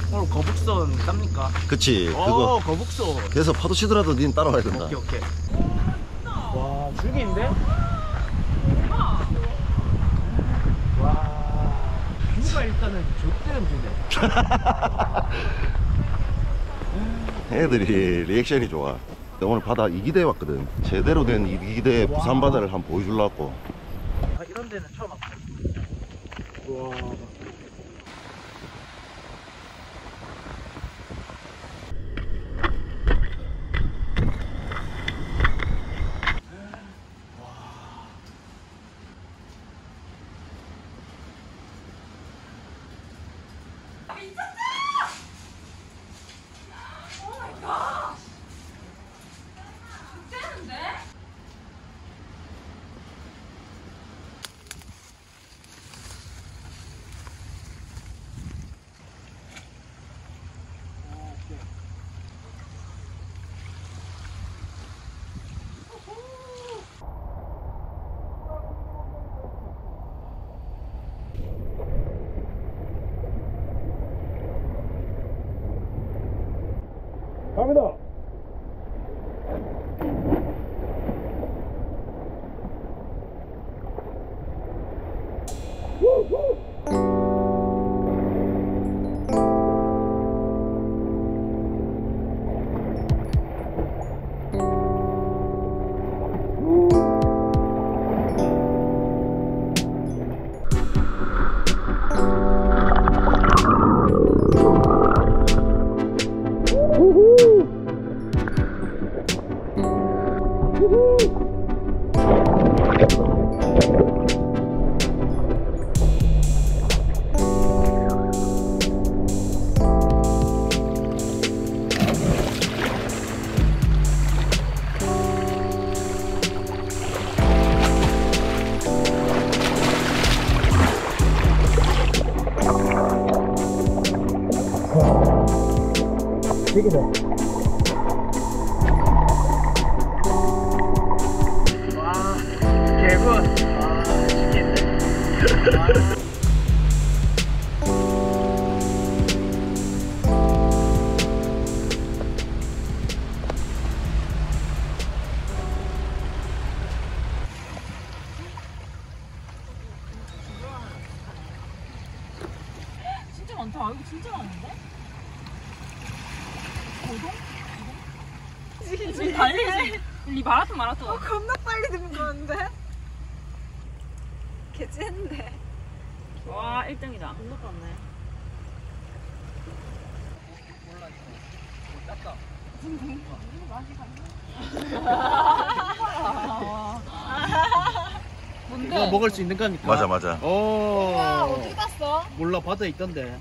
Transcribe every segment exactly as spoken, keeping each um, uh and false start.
오늘 거북선 깝니까? 그치 어, 그거 거북선. 그래서 파도 치더라도 닌 따라와야 된다. 오케이 오케이. 와 죽인데? 와 뷰가 일단은 좋대는 뷰네. 애들이 리액션이 좋아. 오늘 바다 이기대에 왔거든. 제대로 된 이기대 부산 바다를 한번 보여주려고. 아, 이런 데는 처음 왔어. 와. 갑니다. 되게 돼. 와, 개군. 아, 죽겠네. 아. 진짜 많다. 여기 진짜 많은데? 고동? 지금 달리지? 이 마라톤 마라톤. 어, 겁나 빨리 드는 거는데? 개찐데. 와 일 등이다. 겁나 빨네. 뭔데? 이거 먹을 수 있는 겁니까? 맞아 맞아. 오. 와, 어디 갔어? 몰라 바다에 있던데.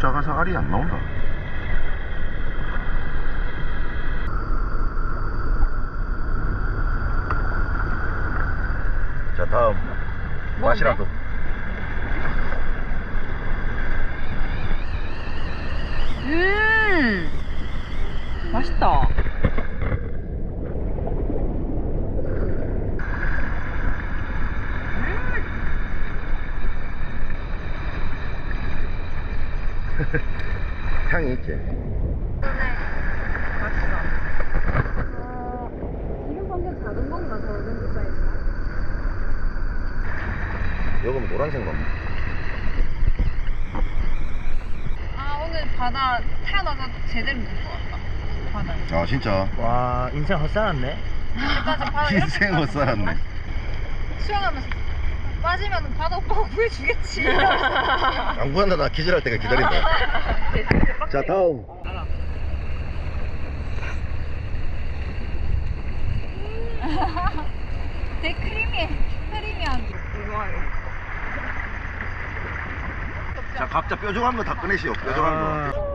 작아서 알이 안 나온다. 자, 다음 맛이라도. 음 맛있다. 향이 있지? 지금 방금 작은 건가 더 정도 사이즈가? 요금 노란색 놈. 아 오늘 바다 태어나서 제대로 못 봤다. 바다에. 아, 진짜. 와 인생 헛살았네. 여기까지 바다 이렇게 인생 못 살았네. 수영하면서 빠지면 바다 오빠가 구해주겠지. 안 구한다. 나 기절할 때가 기다린다. 자, 다음. 되게 크리미해. 크리미한. 이거 자, 각자 뾰족한 거 다 꺼내시오. 뾰족한 아. 거.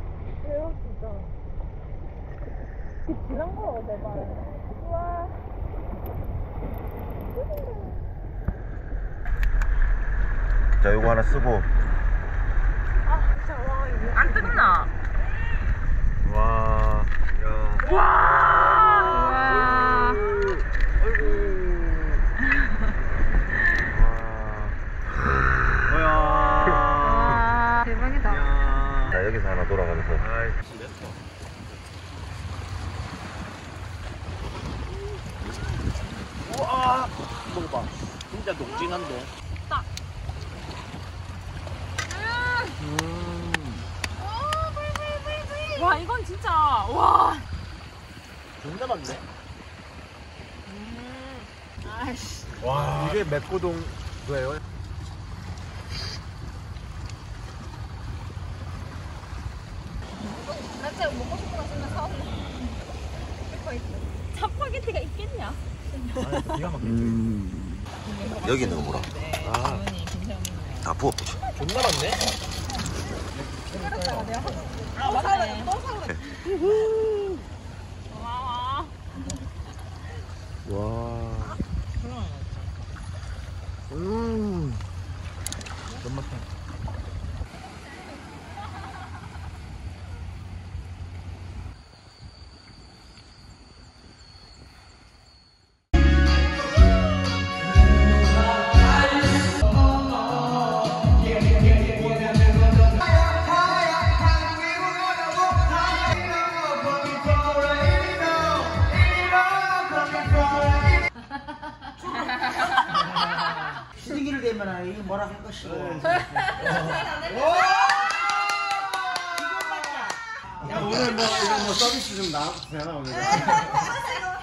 자, 요거 하나 쓰고. 안 뜯나? 와. 야. 와. 뭐야. 대박이다. 야. 자, 여기서 하나 돌아가면서. 아이. 우와. 먹어봐. 진짜 녹진한데. 음. 와 이건 진짜 와. 존나 많네. 아이씨. 와. 이게 맥고동 뭐예요? 나 진짜 먹고 싶은 거 있으면 사올래. 짜파게티가 있겠냐? 기가 막히지. 음. 여기 넣어보라. 아. 다 부어보죠. 존나 많네. 아 맞네. 와. 와. 음. 존맛해. 시기를 되면 이게 뭐라 할 것이고. 야, 오늘 뭐 이런 뭐 서비스 좀 나왔잖아 오늘.